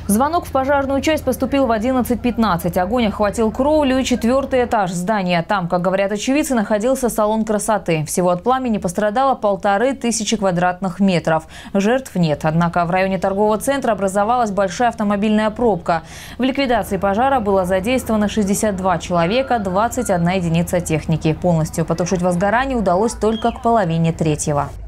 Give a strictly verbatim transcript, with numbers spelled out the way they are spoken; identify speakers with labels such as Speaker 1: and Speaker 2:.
Speaker 1: Звонок в пожарную часть поступил в одиннадцать пятнадцать. Огонь охватил кровлю и четвертый этаж здания. Там, как говорят очевидцы, находился салон красоты. Всего от пламени пострадало полторы тысячи квадратных метров. Жертв нет. Однако в районе торгового центра образовалась большая автомобильная пробка. В ликвидации пожара было задействовано шестьдесят два человека, двадцать одна единица техники. Полностью потушить возгорание удалось только к половине третьего.